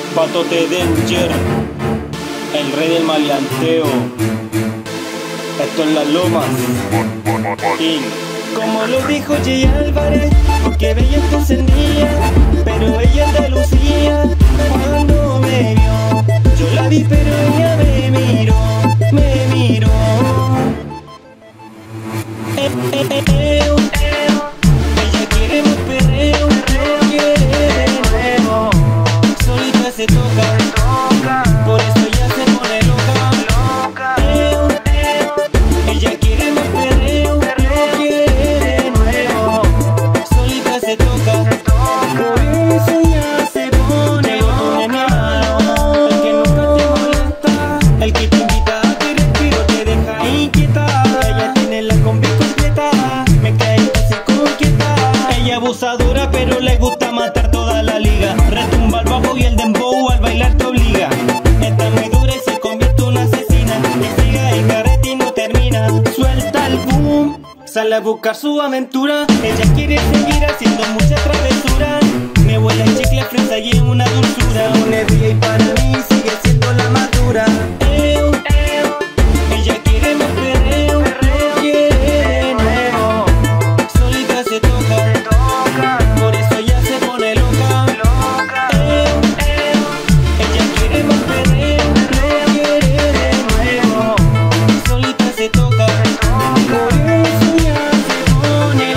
Patote Danger, el rey del maleanteo. Esto es Las Lomas Inc. Como lo dijo Jay Álvarez, porque bella te encendía, pero ella Andalucía, cuando me vio, yo la vi pero ella me miró, me miró. Ella quiere más perreo, lo quiere de nuevo, solita se toca, por eso ella se pone loca. Ella quiere más perreo, lo quiere de nuevo, solita se toca, por eso ella se pone loca. El que nunca te molesta, el que te invita a que respiro te deja inquieta. Ella tiene la combi completa, me cae casi conquieta. Ella abusadora pero le gusta matar toda la liga. Retumba el bajo y el dembow al bailar te obliga. Está muy dura y se convierte en una asesina, que siga el carrete y no termina. Suelta el boom, sale a buscar su aventura. Ella quiere seguir haciendo mucha travesura. Me huele el chicle, fresa y es una dulzura. Una y para mí sigue siendo la madura. Ella quiere más perreo, lo quiere de nuevo, solita se toca, por eso ella se pone loca. Ella quiere más perreo, lo quiere de nuevo, solita se toca, por eso ella se pone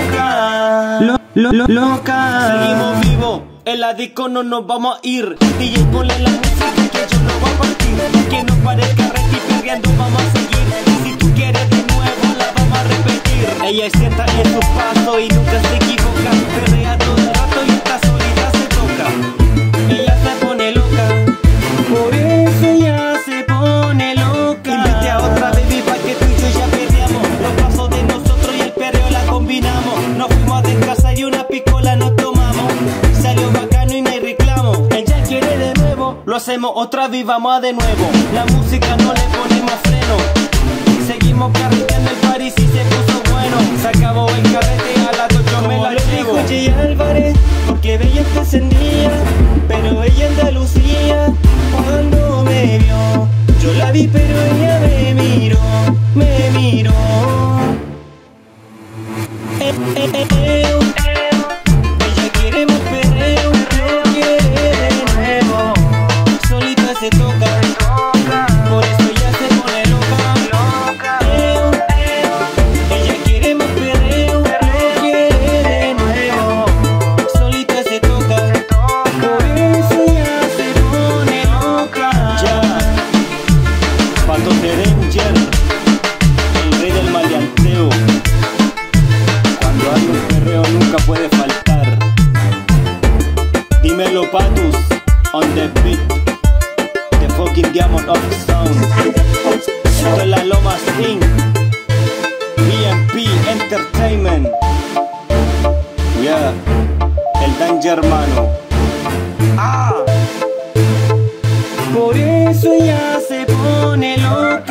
loca. Seguimos vivos, en la disco no nos vamos a ir. DJ ponle la música que yo no voy a partir. Que no pare el carrete y perreando vamos a seguir. Y si tú quieres de nuevo la vamos a repetir. Ella es cierta en su paso y nunca se equivoca. Perrea todo el rato y esta solita se toca. Ella se pone loca, por eso ella se pone loca. Invite a otra baby pa' que tú y yo ya perreamos. Los pasos de nosotros y el perreo la combinamos. Nos fuimos a descansar y una picola nos tomamos. Salió bacano y no hay reclamo. Ella quiere de nuevo, lo hacemos otra vez, vamos a de nuevo. La música no le ponemos freno. Seguimos carreteando el París y se puso bueno. Se acabó el carrete, a las 8 me la llevo. Lo dijo Jay Álvarez, porque bella te encendía, pero ella Andalucía, cuando me vio, yo la vi pero ella me miró, me miró. Ella quiere más perreo, lo quiere de nuevo, solita se toca, por eso ella se pone loca. Ella quiere más perreo, lo quiere de nuevo, solita se toca, por eso ella se pone loca. Ya, Patote Danger, el rey del maleanteo. Cuando hay un perreo nunca puede faltar. Dímelo Patus, on the beat, the fucking diamond of sound. Esto es Las Lomas Inc. BMP Entertainment. Yeah, el Danger hermano. Por eso ella se pone loca.